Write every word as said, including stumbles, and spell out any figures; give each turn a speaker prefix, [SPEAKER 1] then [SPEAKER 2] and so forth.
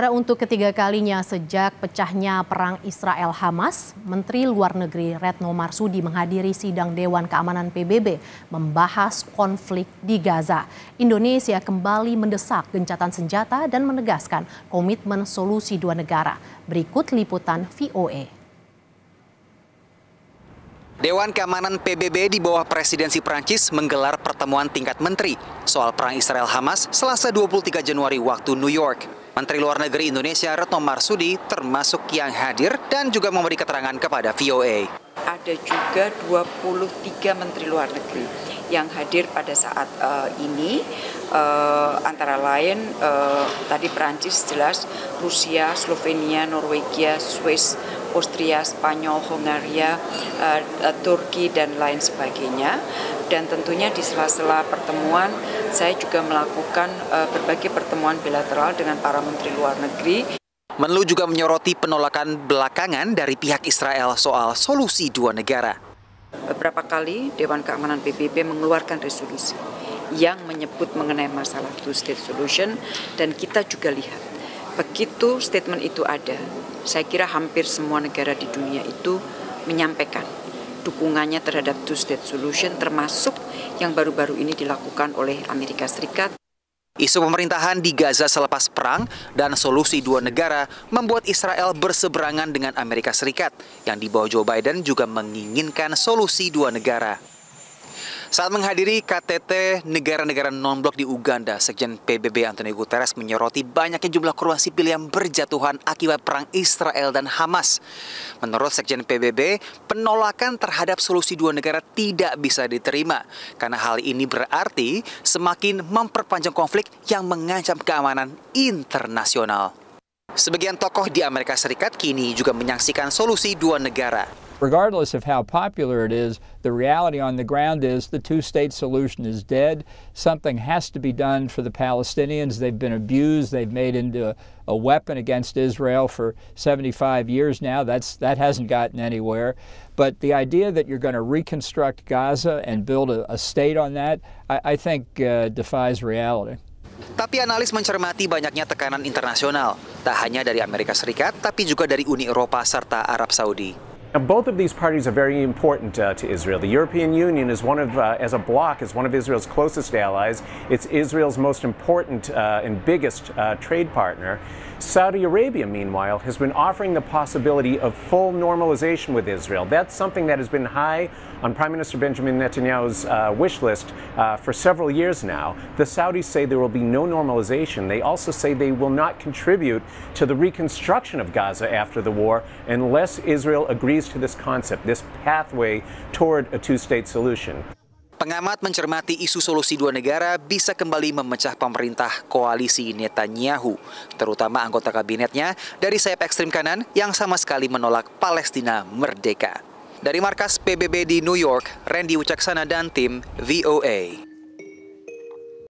[SPEAKER 1] Saudara, untuk ketiga kalinya sejak pecahnya perang Israel-Hamas, Menteri Luar Negeri Retno Marsudi menghadiri sidang Dewan Keamanan P B B membahas konflik di Gaza. Indonesia kembali mendesak gencatan senjata dan menegaskan komitmen solusi dua negara. Berikut liputan V O A.
[SPEAKER 2] Dewan Keamanan P B B di bawah presidensi Prancis menggelar pertemuan tingkat menteri soal perang Israel-Hamas Selasa dua puluh tiga Januari waktu New York. Menteri Luar Negeri Indonesia Retno Marsudi termasuk yang hadir dan juga memberi keterangan kepada V O A.
[SPEAKER 3] Ada juga dua puluh tiga Menteri Luar Negeri yang hadir pada saat uh, ini, uh, antara lain uh, tadi Prancis jelas, Rusia, Slovenia, Norwegia, Swiss, Austria, Spanyol, Hongaria, uh, uh, Turki, dan lain sebagainya. Dan tentunya di sela-sela pertemuan, saya juga melakukan uh, berbagai pertemuan bilateral dengan para Menteri Luar Negeri.
[SPEAKER 2] Menlu juga menyoroti penolakan belakangan dari pihak Israel soal solusi dua negara.
[SPEAKER 3] Beberapa kali Dewan Keamanan P B B mengeluarkan resolusi yang menyebut mengenai masalah two-state solution, dan kita juga lihat begitu statement itu ada, saya kira hampir semua negara di dunia itu menyampaikan dukungannya terhadap two-state solution, termasuk yang baru-baru ini dilakukan oleh Amerika Serikat.
[SPEAKER 2] Isu pemerintahan di Gaza selepas perang dan solusi dua negara membuat Israel berseberangan dengan Amerika Serikat yang di bawah Joe Biden juga menginginkan solusi dua negara. Saat menghadiri K T T negara-negara non-blok di Uganda, Sekjen P B B Antonio Guterres menyoroti banyaknya jumlah korban sipil yang berjatuhan akibat perang Israel dan Hamas. Menurut Sekjen P B B, penolakan terhadap solusi dua negara tidak bisa diterima karena hal ini berarti semakin memperpanjang konflik yang mengancam keamanan internasional. Sebagian tokoh di Amerika Serikat kini juga menyaksikan solusi dua negara.
[SPEAKER 4] Regardless of how popular it is, the reality on the ground is the two-state solution is dead. Something has to be done for the Palestinians. They've been abused. They've made into a, a weapon against Israel for seventy-five years now. That's, that hasn't gotten anywhere. But the idea that you're going to reconstruct Gaza and build a, a state on that, I, I think uh, defies reality.
[SPEAKER 2] Tapi analis mencermati banyaknya tekanan internasional, tak hanya dari Amerika Serikat, tapi juga dari Uni Eropa serta Arab Saudi.
[SPEAKER 5] Now, both of these parties are very important uh, to Israel. The European Union is one of, uh, as a bloc, is one of Israel's closest allies. It's Israel's most important uh, and biggest uh, trade partner. Saudi Arabia, meanwhile, has been offering the possibility of full normalization with Israel. That's something that has been high on Prime Minister Benjamin Netanyahu's uh, wish list uh, for several years now. The Saudis say there will be no normalization. They also say they will not contribute to the reconstruction of Gaza after the war unless Israel agrees to this concept, this pathway toward a two-state solution.
[SPEAKER 2] Pengamat mencermati isu solusi dua negara bisa kembali memecah pemerintah koalisi Netanyahu, terutama anggota kabinetnya dari sayap ekstrem kanan yang sama sekali menolak Palestina merdeka. Dari markas P B B di New York, Randy Wicaksana dan tim V O A.